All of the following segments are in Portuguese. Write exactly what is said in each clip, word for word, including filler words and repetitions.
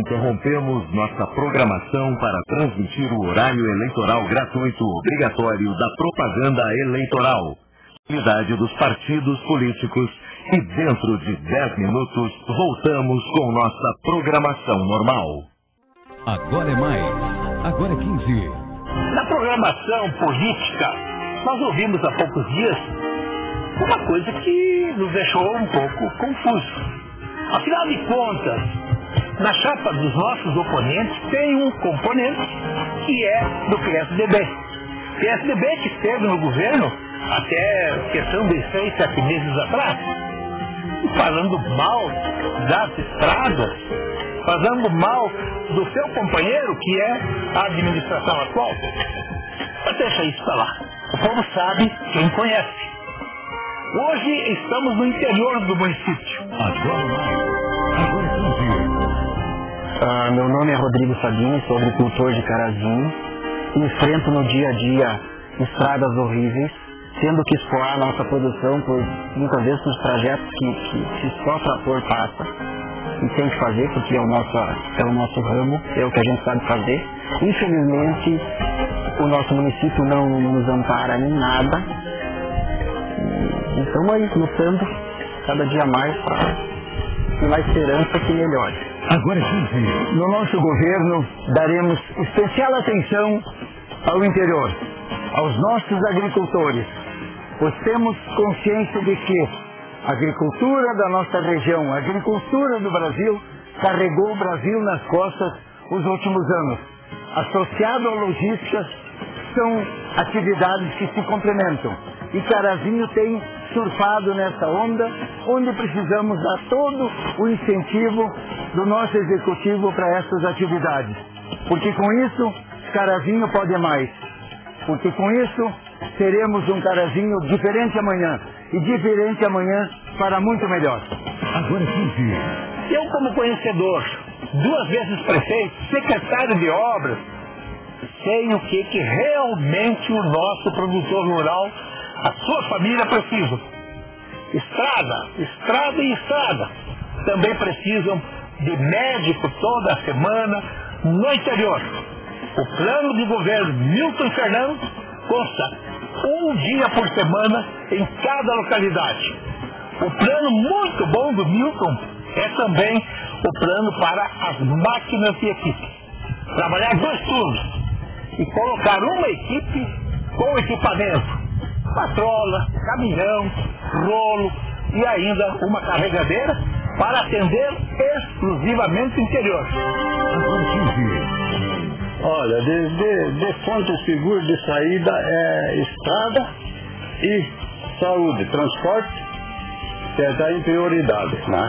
interrompemos nossa programação para transmitir o horário eleitoral gratuito obrigatório da propaganda eleitoral. Unidade dos partidos políticos e dentro de dez minutos voltamos com nossa programação normal. Agora é mais. Agora é quinze. Na programação política, nós ouvimos há poucos dias uma coisa que nos deixou um pouco confusos. Afinal de contas, na chapa dos nossos oponentes tem um componente que é do P S D B. P S D B que esteve no governo até questão de seis, sete meses atrás, falando mal das estradas, falando mal do seu companheiro, que é a administração atual. Mas deixa isso para lá. O povo sabe quem conhece. Hoje estamos no interior do município. Agora mais. Agora quinze. Ah, meu nome é Rodrigo Sabino, sou agricultor de Carazinho. Enfrento no dia a dia estradas horríveis, tendo que escoar nossa produção por muitas vezes por trajetos que, que, que só trator passa. E tem que fazer, porque é o, nosso, é o nosso ramo, é o que a gente sabe fazer. Infelizmente, o nosso município não nos ampara em nada. E estamos aí lutando cada dia mais para ter mais esperança que melhore. Agora quinze. No nosso governo, daremos especial atenção ao interior, aos nossos agricultores, pois temos consciência de que a agricultura da nossa região, a agricultura do Brasil, carregou o Brasil nas costas os últimos anos. Associado à logística, são atividades que se complementam. E Carazinho tem surfado nessa onda, onde precisamos dar todo o incentivo do nosso executivo para essas atividades. Porque com isso, Carazinho pode mais. Porque com isso, teremos um Carazinho diferente amanhã. E diferente amanhã para muito melhor. Agora quinze. Eu, como conhecedor, duas vezes prefeito, secretário de obras, sei o que, que realmente o nosso produtor rural, a sua família precisa. Estrada, estrada e estrada. Também precisam de médico toda semana no interior. O plano de governo Milton Fernando consta um dia por semana em cada localidade. O plano muito bom do Milton é também o plano para as máquinas e equipes. Trabalhar dois turnos e colocar uma equipe com equipamento, patrola, caminhão, rolo e ainda uma carregadeira para atender exclusivamente o interior. Olha, de, de, de ponto seguro de saída é estrada e saúde, transporte, que está em prioridade, né?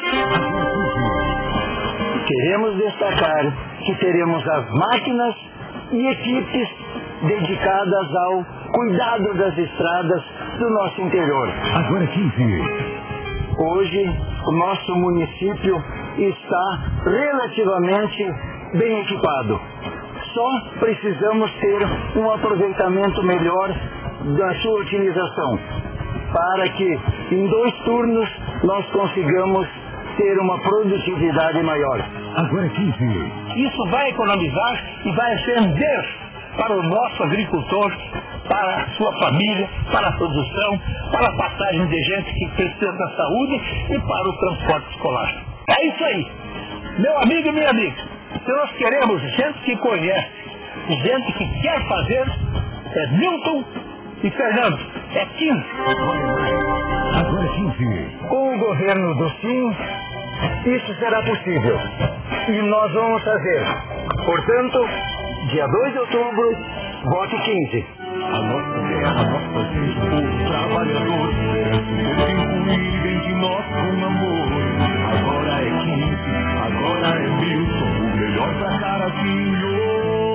Queremos destacar que teremos as máquinas e equipes dedicadas ao cuidado das estradas do nosso interior. Agora quinze. Hoje, o nosso município está relativamente bem equipado. Só precisamos ter um aproveitamento melhor da sua utilização, para que em dois turnos nós consigamos ter uma produtividade maior. Agora quinze. Isso vai economizar e vai render para o nosso agricultor, para a sua família, para a produção, para a passagem de gente que precisa da saúde e para o transporte escolar. É isso aí. Meu amigo e minha amiga, se nós queremos gente que conhece, gente que quer fazer, é Milton e Fernando. É quinze. Agora quinze. Com o governo do Sim, isso será possível. E nós vamos fazer. Portanto, dia dois de outubro, vote quinze. A nossa terra, a nossa gente, o trabalhador, merece contribuir vem de nós com amor. Agora é quinze, agora é Milton, o melhor pra Carazinho.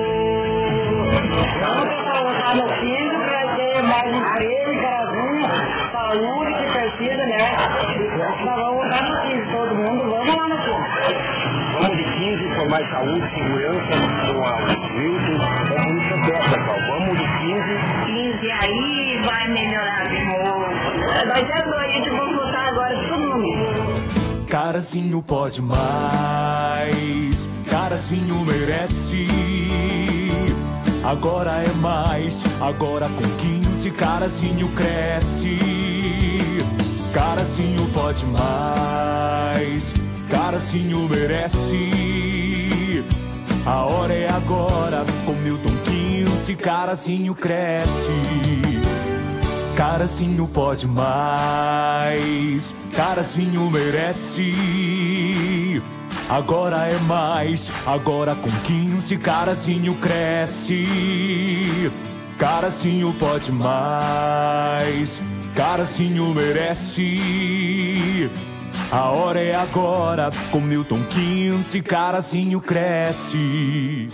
Vamos colocar no quinze para ter mais emprego em Carazinho, saúde que precisa, né? Nós vamos votar no quinze, todo mundo, vamos lá no quinze. Vamos de quinze por mais saúde, segurança, com a Milton, é muita dessa, pessoal. Vamos de quinze. quinze aí vai melhorar de novo. Nós é dois, vamos votar agora todo mundo. Carazinho pode mais, Carazinho merece. Agora é mais, agora com quinze Carazinho cresce. Carazinho pode mais, Carazinho merece. A hora é agora, com Milton quinze Carazinho cresce. Carazinho pode mais, Carazinho merece. Agora é mais, agora com quinze Carazinho cresce. Carazinho pode mais, Carazinho merece. A hora é agora, com Milton quinze Carazinho cresce.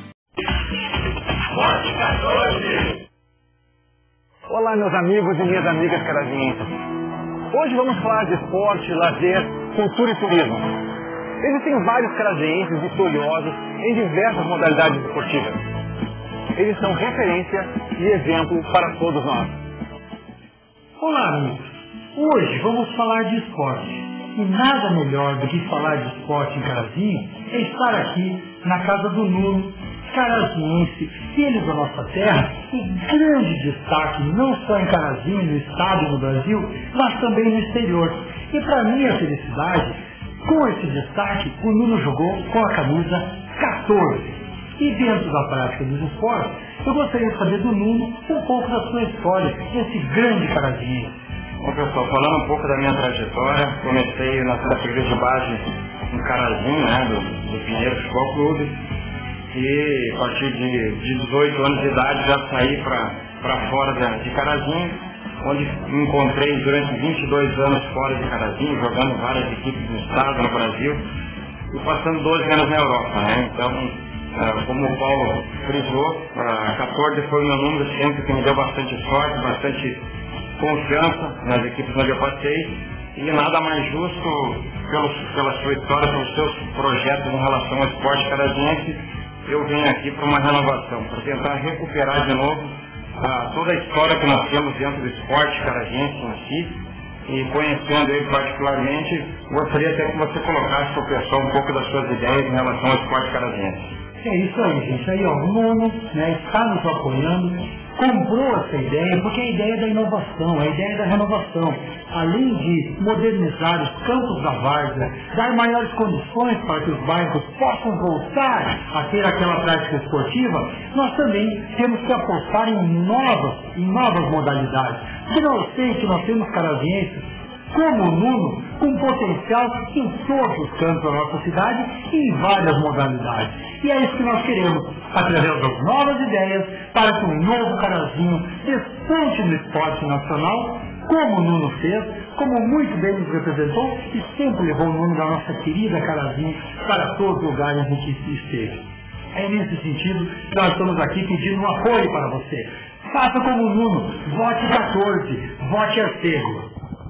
Olá, meus amigos e minhas amigas carazinhenses. Hoje vamos falar de esporte, lazer, cultura e turismo. Existem vários carazinhenses vitoriosos em diversas modalidades esportivas. Eles são referência e exemplo para todos nós. Olá, amigos. Hoje vamos falar de esporte. E nada melhor do que falar de esporte em Carazinho é estar aqui na casa do Nuno, carazinhense, filho da nossa terra e grande destaque não só em Carazinho, no estado e no Brasil, mas também no exterior. E para minha felicidade, com esse destaque, o Nuno jogou com a camisa quatorze. E dentro da prática dos esportes, eu gostaria de saber do Nuno um pouco da sua história, esse grande carazinhense. Bom, pessoal, falando um pouco da minha trajetória, comecei na categoria de base em Carazinho, né, do, do Pinheiro Futebol Clube, e a partir de, de dezoito anos de idade já saí para fora de, de Carazinho, onde me encontrei durante vinte e dois anos fora de Carazinho, jogando várias equipes no estado, no Brasil, e passando doze anos na Europa, né? Então, como o Paulo frisou, quatorze foi o meu número sempre, que me deu bastante sorte, bastante confiança nas equipes onde eu passei, e nada mais justo pelos, pela sua história, pelos seus projetos em relação ao esporte carazinhense. Eu venho aqui para uma renovação, para tentar recuperar de novo ah, toda a história que nós temos dentro do esporte carazinhense em si, e conhecendo ele particularmente, gostaria até que você colocasse para o pessoal um pouco das suas ideias em relação ao esporte carazinhense. É isso aí, gente. Aí, ó, o Nuno, né, está nos apoiando, comprou essa ideia, porque a ideia é da inovação, a ideia é da renovação. Além de modernizar os campos da várzea, dar maiores condições para que os bairros possam voltar a ter aquela prática esportiva, nós também temos que apostar em novas, em novas modalidades. Porque eu sei que nós temos carazinhenses como o Nuno, com potencial em todos os cantos da nossa cidade e em várias modalidades. E é isso que nós queremos, através das novas ideias, para que um novo Carazinho desponte no esporte nacional, como o Nuno fez, como muito bem nos representou e sempre levou o nome da nossa querida Carazinho para todos os lugares em que esteve. É nesse sentido que nós estamos aqui pedindo um apoio para você. Faça como o Nuno, vote quatorze, vote Arcego.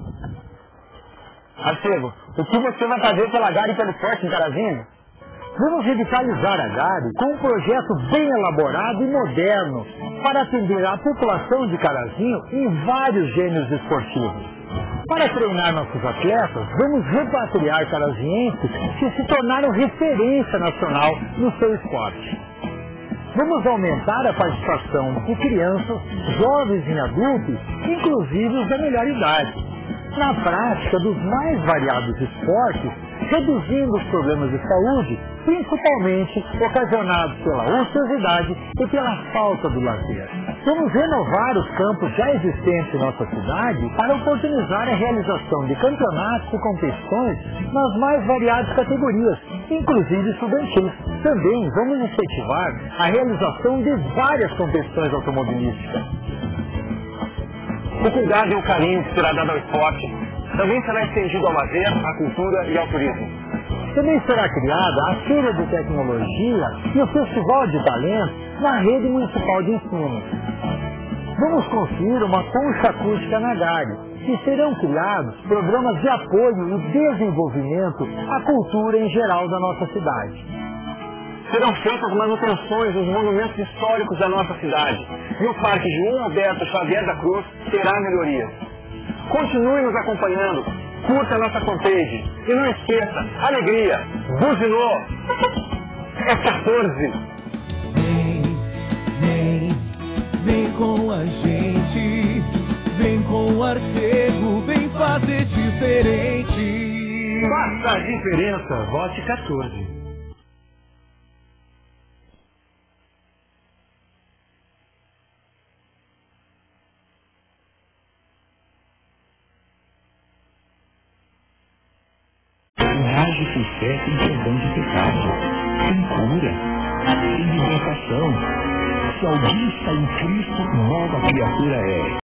Arcego, o que você vai fazer pela Gare e pelo esporte em Carazinho? Vamos revitalizar a Gare com um projeto bem elaborado e moderno para atender a população de Carazinho em vários gêneros esportivos. Para treinar nossos atletas, vamos repatriar carazinhenses que se tornaram referência nacional no seu esporte. Vamos aumentar a participação de crianças, jovens e adultos, inclusive os da melhor idade, na prática dos mais variados esportes, reduzindo os problemas de saúde, principalmente ocasionados pela ociosidade e pela falta do lazer. Vamos renovar os campos já existentes em nossa cidade para oportunizar a realização de campeonatos e competições nas mais variadas categorias, inclusive estudantis. Também vamos incentivar a realização de várias competições automobilísticas. O cuidado e o carinho que será dado ao esporte também será estendido ao lazer, à cultura e ao turismo. Também será criada a Feira de Tecnologia e o Festival de Talentos na rede municipal de ensino. Vamos construir uma concha acústica na Gare e serão criados programas de apoio e desenvolvimento à cultura em geral da nossa cidade. Serão feitas manutenções nos monumentos históricos da nossa cidade e o Parque João Alberto Xavier da Cruz terá melhorias. Continue nos acompanhando curta a nossa fanpage. E não esqueça, alegria, buzinou, é quatorze. Vem, vem, vem com a gente. Vem com o Arcego, vem fazer diferente. Faça a diferença, vote quatorze. Age com fé tem perdão de pecado, tem cura, tem libertação. Se alguém está em Cristo, nova criatura é.